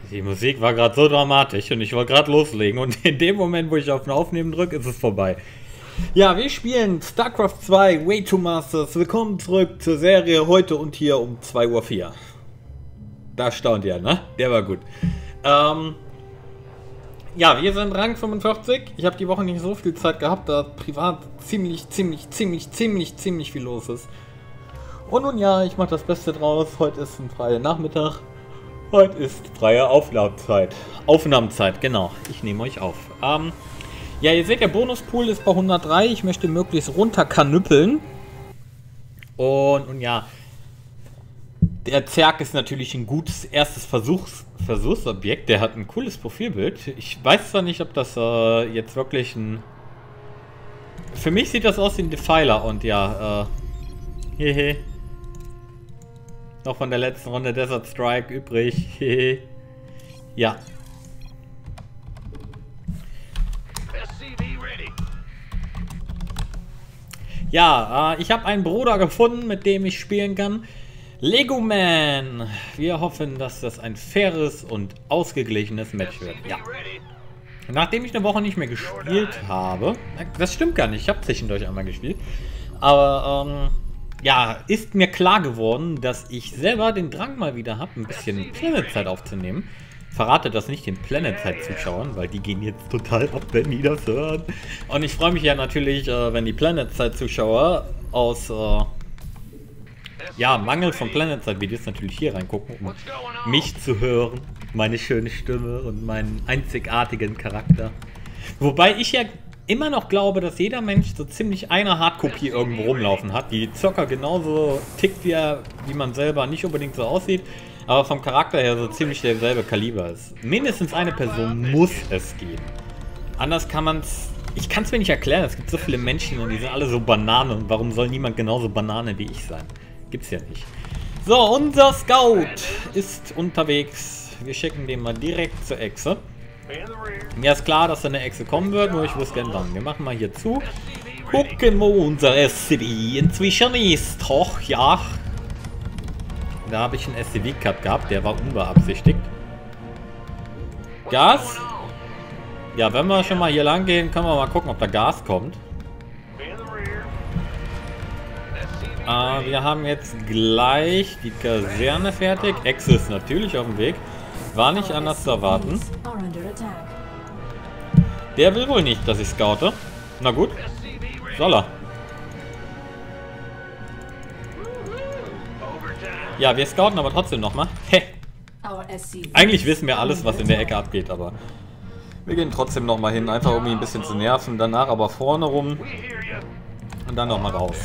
Die Musik war gerade so dramatisch und ich wollte gerade loslegen und in dem Moment, wo ich auf den Aufnehmen drücke, ist es vorbei. Ja, wir spielen StarCraft 2 Way to Masters. Willkommen zurück zur Serie heute und hier um 2:04 Uhr. Da staunt ihr, ne? Der war gut. Ja, wir sind Rang 45. Ich habe die Woche nicht so viel Zeit gehabt, da privat ziemlich viel los ist. Und nun ja, ich mache das Beste draus. Heute ist ein freier Nachmittag. Heute ist freie Aufnahmezeit, genau. Ich nehme euch auf. Ja, ihr seht, der Bonuspool ist bei 103. Ich möchte möglichst runterkanüppeln. Und ja, der Zerg ist natürlich ein gutes erstes Versuchsobjekt. Der hat ein cooles Profilbild. Ich weiß zwar nicht, ob das jetzt wirklich ein... Für mich sieht das aus wie ein Defiler und ja, hehe. Noch von der letzten Runde Desert Strike übrig. Ja. Ja, ich habe einen Bruder gefunden, mit dem ich spielen kann. Lego Man. Wir hoffen, dass das ein faires und ausgeglichenes Match wird. Ja. Nachdem ich eine Woche nicht mehr gespielt habe. Das stimmt gar nicht, ich habe zwischendurch einmal gespielt. Aber, ja, ist mir klar geworden, dass ich selber den Drang mal wieder habe, ein bisschen Planet-Zeit aufzunehmen. Verrate das nicht den Planet-Zeit-Zuschauern, weil die gehen jetzt total ab, wenn die das hören. Und ich freue mich ja natürlich, wenn die Planet-Zeit-Zuschauer aus ja, Mangel von Planet-Zeit-Videos natürlich hier reingucken, um mich zu hören, meine schöne Stimme und meinen einzigartigen Charakter. Wobei ich ja immer noch glaube, dass jeder Mensch so ziemlich eine Hardkopie irgendwo rumlaufen hat, die Zocker genauso tickt wie man selber, nicht unbedingt so aussieht, aber vom Charakter her so ziemlich derselbe Kaliber ist. Mindestens eine Person muss es geben. Anders kann man es... Ich kann es mir nicht erklären, es gibt so viele Menschen und die sind alle so Bananen und warum soll niemand genauso Banane wie ich sein? Gibt's ja nicht. So, unser Scout ist unterwegs. Wir schicken den mal direkt zur Echse. Mir ist klar, dass da eine Echse kommen wird, nur ich wusste gern wann. Wir machen mal hier zu. Gucken, wo unser SCV inzwischen ist. Och, ja. Da habe ich einen SCV-Cut gehabt, der war unbeabsichtigt. Gas? Ja, wenn wir schon mal hier lang gehen, können wir mal gucken, ob da Gas kommt. Wir haben jetzt gleich die Kaserne fertig. Echse ist natürlich auf dem Weg. War nicht anders zu erwarten. Der will wohl nicht, dass ich scoute. Na gut. Soll er. Ja, wir scouten aber trotzdem nochmal. Hä. Eigentlich wissen wir alles, was in der Ecke abgeht, aber wir gehen trotzdem nochmal hin, einfach um ihn ein bisschen zu nerven. Danach aber vorne rum und dann nochmal raus.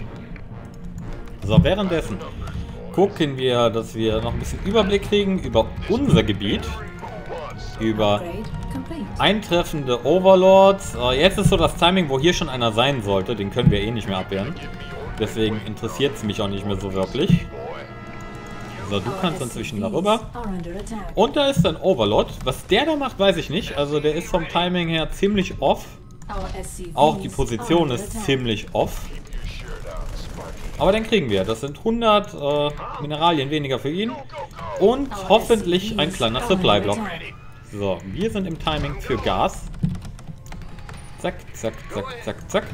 So, währenddessen gucken wir, dass wir noch ein bisschen Überblick kriegen über unser Gebiet, über eintreffende Overlords. Jetzt ist so das Timing, wo hier schon einer sein sollte, den können wir eh nicht mehr abwehren. Deswegen interessiert es mich auch nicht mehr so wirklich. So, du kannst inzwischen darüber. Und da ist ein Overlord. Was der da macht, weiß ich nicht. Also der ist vom Timing her ziemlich off. Auch die Position ist ziemlich off. Aber den kriegen wir. Das sind 100 Mineralien weniger für ihn. Und hoffentlich ein kleiner Supply-Block. So, wir sind im Timing für Gas. Zack, zack, zack, zack, zack.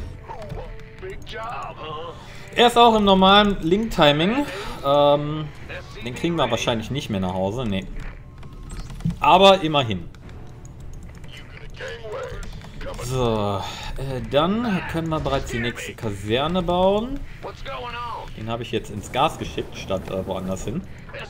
Er ist auch im normalen Link-Timing. Den kriegen wir wahrscheinlich nicht mehr nach Hause. Nee. Aber immerhin. So, dann können wir bereits die nächste Kaserne bauen. Den habe ich jetzt ins Gas geschickt, statt woanders hin.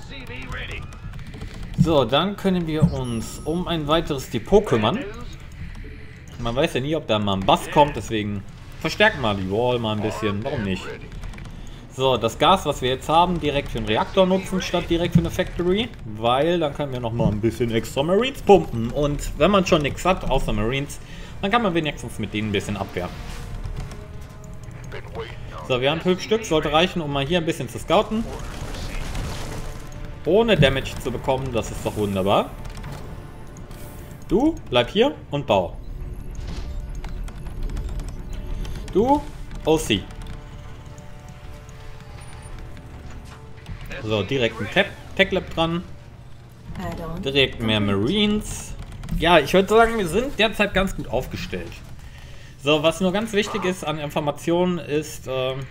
So, dann können wir uns um ein weiteres Depot kümmern. Man weiß ja nie, ob da mal ein Bass kommt, deswegen verstärken wir die Wall mal ein bisschen. Warum nicht? So, das Gas, was wir jetzt haben, direkt für den Reaktor nutzen, statt direkt für eine Factory. Weil dann können wir noch mal ein bisschen extra Marines pumpen. Und wenn man schon nichts hat, außer Marines, dann kann man wenigstens mit denen ein bisschen abwehren. So, wir haben 5 Stück, sollte reichen, um mal hier ein bisschen zu scouten. Ohne Damage zu bekommen, das ist doch wunderbar. Du, bleib hier und bau. Du, OC. So, direkt ein Tech Lab dran. Direkt mehr Marines. Ja, ich würde sagen, wir sind derzeit ganz gut aufgestellt. So, was nur ganz wichtig ist an Informationen ist,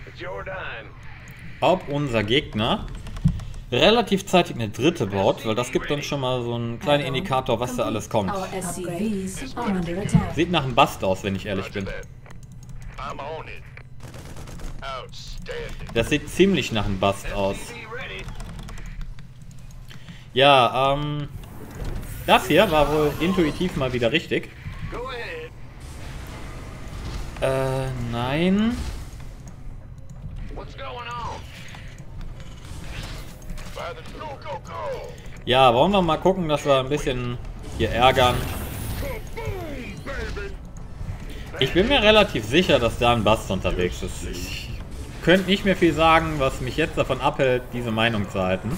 ob unser Gegner relativ zeitig eine dritte baut, weil das gibt uns schon mal so einen kleinen Indikator, was da alles kommt. Sieht nach einem Bust aus, wenn ich ehrlich bin. Das sieht ziemlich nach einem Bust aus. Ja, das hier war wohl intuitiv mal wieder richtig. Nein. Ja, wollen wir mal gucken, dass wir ein bisschen hier ärgern. Ich bin mir relativ sicher, dass da ein Bust unterwegs ist. Ich könnte nicht mehr viel sagen, was mich jetzt davon abhält, diese Meinung zu halten.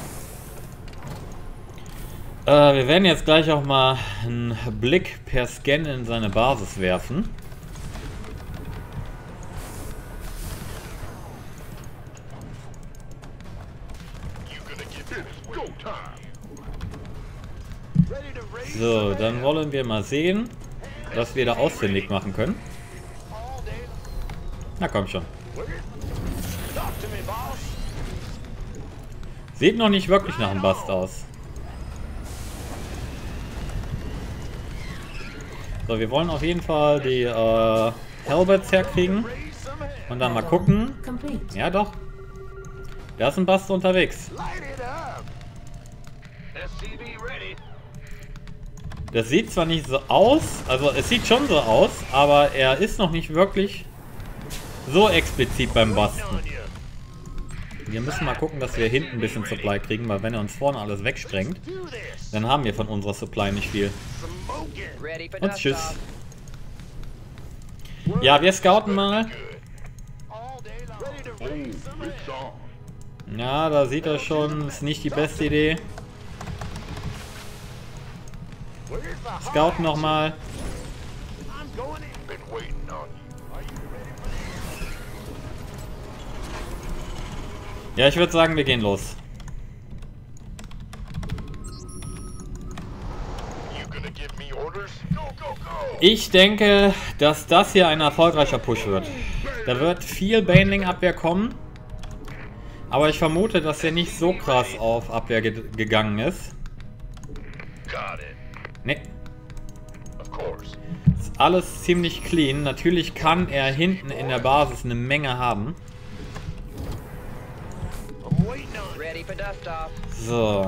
Wir werden jetzt gleich auch mal einen Blick per Scan in seine Basis werfen. So, dann wollen wir mal sehen, was wir da ausfindig machen können. Na komm schon. Sieht noch nicht wirklich nach einem Bust aus. So, wir wollen auf jeden Fall die Hellbats herkriegen. Und dann mal gucken. Ja doch. Da ist ein Bust unterwegs. Das sieht zwar nicht so aus, also es sieht schon so aus, aber er ist noch nicht wirklich so explizit beim Basten. Wir müssen mal gucken, dass wir hinten ein bisschen Supply kriegen, weil wenn er uns vorne alles wegsprengt, dann haben wir von unserer Supply nicht viel. Und tschüss. Ja, wir scouten mal. Ja, da sieht er schon, ist nicht die beste Idee. Scout nochmal. Ja, ich würde sagen, wir gehen los. Ich denke, dass das hier ein erfolgreicher Push wird. Da wird viel Baneling-Abwehr kommen. Aber ich vermute, dass er nicht so krass auf Abwehr gegangen ist. Ne. Ist alles ziemlich clean. Natürlich kann er hinten in der Basis eine Menge haben. So.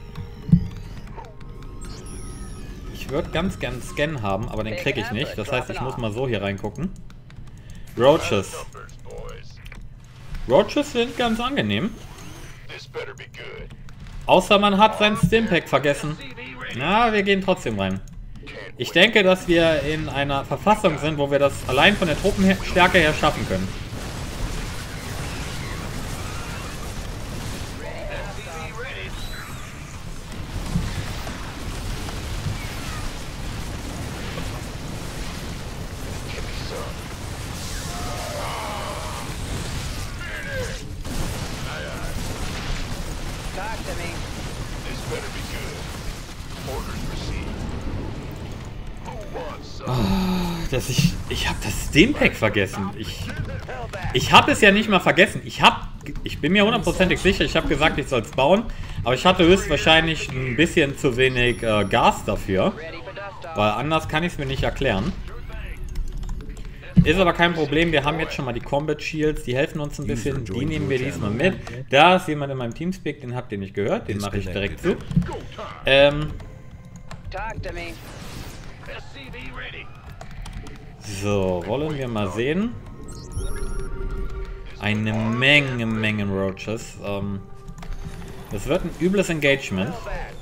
Ich würde ganz gern Scan haben, aber den kriege ich nicht. Das heißt, ich muss mal so hier reingucken. Roaches. Roaches sind ganz angenehm. Außer man hat sein Stimpack vergessen. Na, wir gehen trotzdem rein. Ich denke, dass wir in einer Verfassung sind, wo wir das allein von der Truppenstärke her schaffen können. Ich habe das Stimpack vergessen. Ich habe es ja nicht mal vergessen. Ich bin mir hundertprozentig sicher, ich habe gesagt, ich soll es bauen. Aber ich hatte höchstwahrscheinlich ein bisschen zu wenig Gas dafür. Weil anders kann ich es mir nicht erklären. Ist aber kein Problem, wir haben jetzt schon mal die Combat Shields, die helfen uns ein bisschen, die nehmen wir diesmal mit. Da ist jemand in meinem Teamspeak, den habt ihr nicht gehört, den mache ich direkt zu. So, wollen wir mal sehen. Eine Menge Roaches. Das wird ein übles Engagement.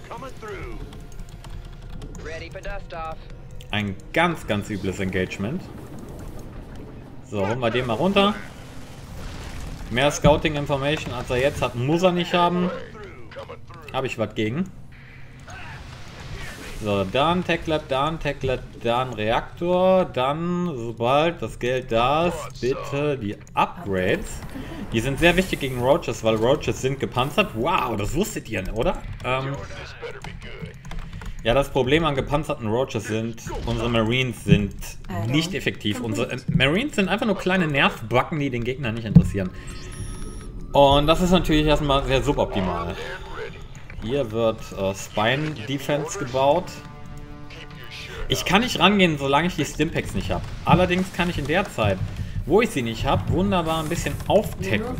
Ein ganz übles Engagement. So, holen wir den mal runter. Mehr Scouting Information als er jetzt hat, muss er nicht haben. Habe ich was gegen. So, dann Techlab, dann Reaktor, dann, sobald das Geld da ist, bitte die Upgrades. Die sind sehr wichtig gegen Roaches, weil Roaches sind gepanzert. Wow, das wusstet ihr, oder? Ja, das Problem an gepanzerten Roaches sind, unsere Marines sind nicht effektiv. Unsere Marines sind einfach nur kleine Nervbacken, die den Gegner nicht interessieren. Und das ist natürlich erstmal sehr suboptimal. Hier wird Spine Defense gebaut. Ich kann nicht rangehen, solange ich die Stimpaks nicht habe. Allerdings kann ich in der Zeit, wo ich sie nicht habe, wunderbar ein bisschen auftacken.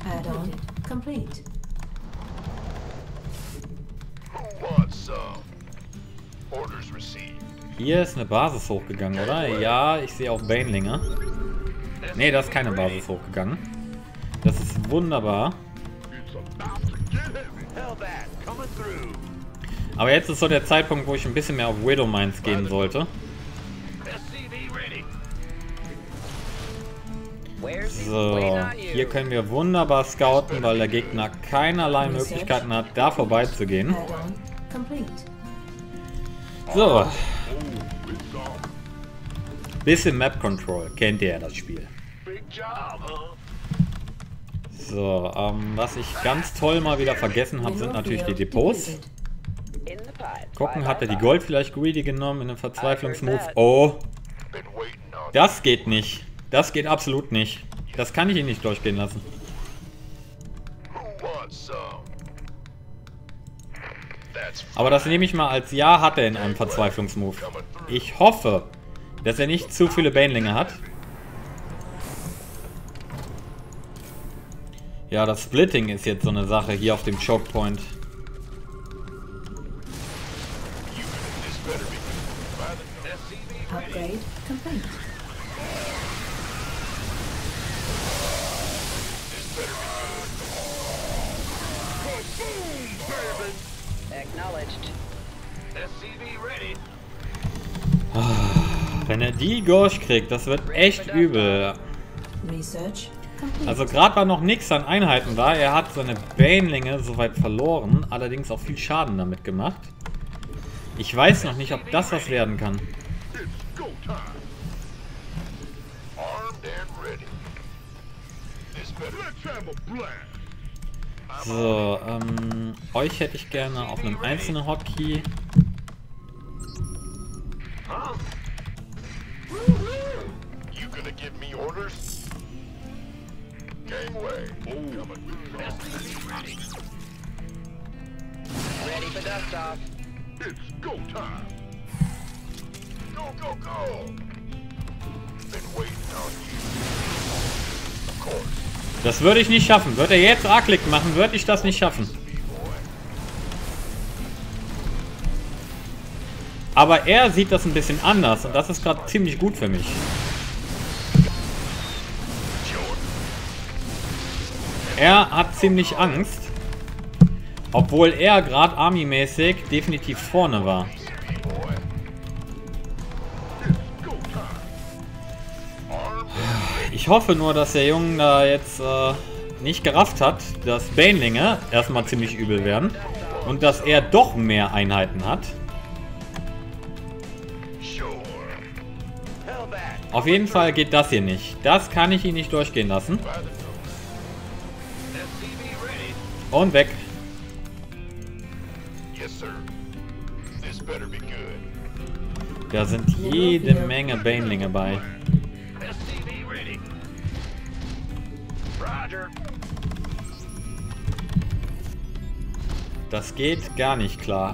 Hier ist eine Basis hochgegangen, oder? Ja, ich sehe auch Banelinge. Ne, da ist keine Basis hochgegangen. Das ist wunderbar. Aber jetzt ist so der Zeitpunkt, wo ich ein bisschen mehr auf Widow Mines gehen sollte. So, hier können wir wunderbar scouten, weil der Gegner keinerlei Möglichkeiten hat, da vorbeizugehen. So. Bisschen Map Control. Kennt ihr ja das Spiel. So, was ich ganz toll mal wieder vergessen habe, sind natürlich die Depots. Gucken, hat er die Gold vielleicht greedy genommen in einem Verzweiflungsmove? Oh. Das geht nicht. Das geht absolut nicht. Das kann ich ihn nicht durchgehen lassen. Aber das nehme ich mal als Ja hat er in einem Verzweiflungsmove. Ich hoffe, dass er nicht zu viele Banelinge hat. Ja, das Splitting ist jetzt so eine Sache hier auf dem Choke Point. Upgrade complete. Wenn er die durchkriegt, das wird echt übel. Also gerade war noch nichts an Einheiten da. Er hat seine Banelinge soweit verloren, allerdings auch viel Schaden damit gemacht. Ich weiß noch nicht, ob das was werden kann. So, euch hätte ich gerne auf einem einzelnen Hotkey. Ready for dust off. It's go time. Go, go, go. Been waiting on you. Of course. Das würde ich nicht schaffen. Würde er jetzt A-Klick machen, würde ich das nicht schaffen. Aber er sieht das ein bisschen anders und das ist gerade ziemlich gut für mich. Er hat ziemlich Angst, obwohl er gerade Army-mäßig definitiv vorne war. Ich hoffe nur, dass der Junge da jetzt nicht gerafft hat, dass Banelinge erstmal ziemlich übel werden und dass er doch mehr Einheiten hat. Auf jeden Fall geht das hier nicht. Das kann ich ihn nicht durchgehen lassen. Und weg. Da sind jede Menge Banelinge bei. Das geht gar nicht klar.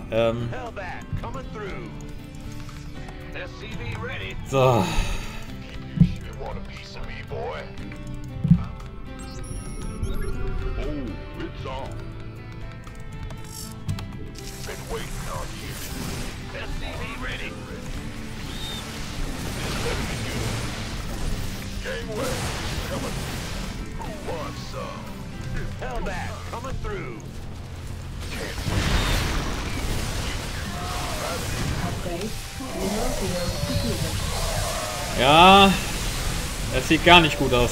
So. Ja, das sieht gar nicht gut aus.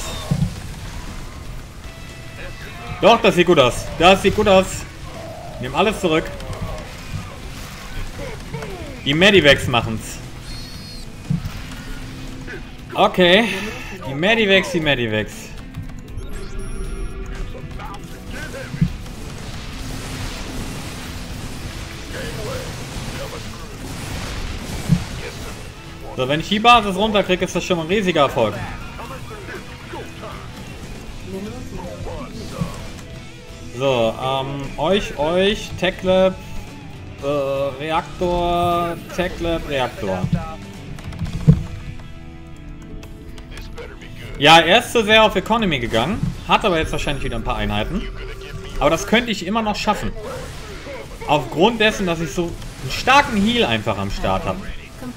Doch, das sieht gut aus. Das sieht gut aus. Nehmen alles zurück. Die Medivacs machen's. Okay. Die Medivacs, die Medivacs. So, wenn ich die Basis runterkriege, ist das schon mal ein riesiger Erfolg. So, euch, TechLab, Reaktor, TechLab, Reaktor. Ja, er ist zu sehr auf Economy gegangen, hat aber jetzt wahrscheinlich wieder ein paar Einheiten. Aber das könnte ich immer noch schaffen. Aufgrund dessen, dass ich so einen starken Heal einfach am Start habe.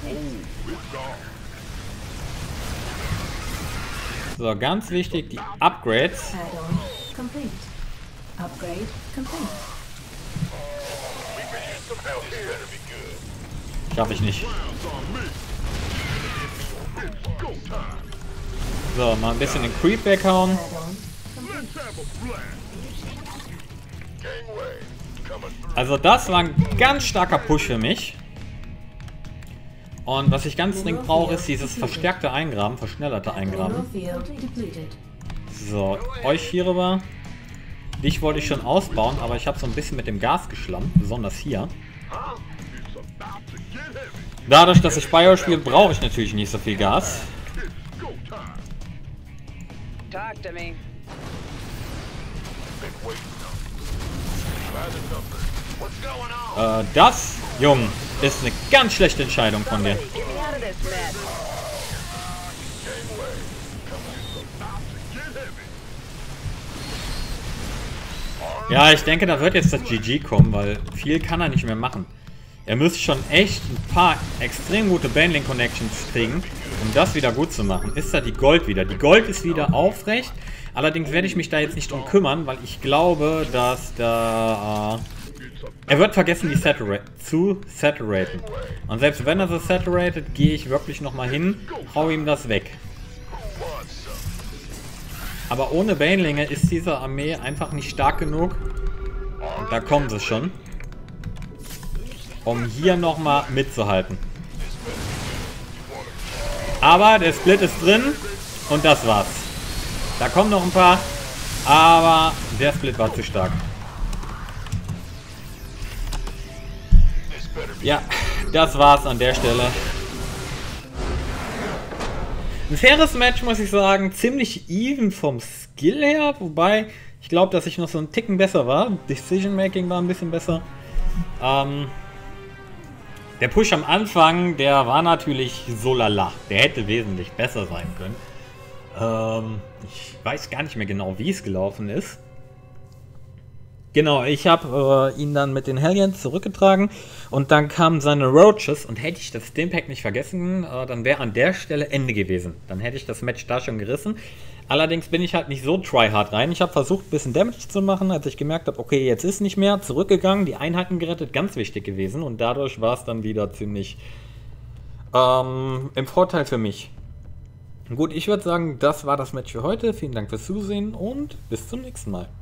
So, ganz wichtig, die Upgrades. Schaffe ich nicht. So, mal ein bisschen den Creep weghauen. Also das war ein ganz starker Push für mich. Und was ich ganz dringend brauche, ist dieses verstärkte Eingraben, verschnellerte Eingraben. So, euch hier rüber. Dich wollte ich schon ausbauen, aber ich habe so ein bisschen mit dem Gas geschlammt, besonders hier. Dadurch, dass ich Bio spiele, brauche ich natürlich nicht so viel Gas. Das, Junge, ist eine ganz schlechte Entscheidung von dir. Ja, ich denke, da wird jetzt das GG kommen, weil viel kann er nicht mehr machen. Er müsste schon echt ein paar extrem gute Banelink-Connections kriegen, um das wieder gut zu machen. Ist da die Gold wieder? Die Gold ist wieder aufrecht. Allerdings werde ich mich da jetzt nicht drum kümmern, weil ich glaube, dass da... er wird vergessen, die zu saturaten. Und selbst wenn er so saturated, gehe ich wirklich nochmal hin, hau ihm das weg. Aber ohne Banelinge ist diese Armee einfach nicht stark genug. Und da kommen sie schon. Um hier nochmal mitzuhalten. Aber der Split ist drin. Und das war's. Da kommen noch ein paar. Aber der Split war zu stark. Ja, das war's an der Stelle. Ein faires Match, muss ich sagen. Ziemlich even vom Skill her. Wobei, ich glaube, dass ich noch so einen Ticken besser war. Decision Making war ein bisschen besser. Der Push am Anfang, der war natürlich so lala. Der hätte wesentlich besser sein können. Ich weiß gar nicht mehr genau, wie es gelaufen ist. Genau, ich habe ihn dann mit den Hellions zurückgetragen und dann kamen seine Roaches und hätte ich das Stimpack nicht vergessen, dann wäre an der Stelle Ende gewesen. Dann hätte ich das Match da schon gerissen. Allerdings bin ich halt nicht so tryhard rein. Ich habe versucht, ein bisschen Damage zu machen, als ich gemerkt habe, okay, jetzt ist nicht mehr, zurückgegangen, die Einheiten gerettet, ganz wichtig gewesen und dadurch war es dann wieder ziemlich im Vorteil für mich. Gut, ich würde sagen, das war das Match für heute. Vielen Dank fürs Zusehen und bis zum nächsten Mal.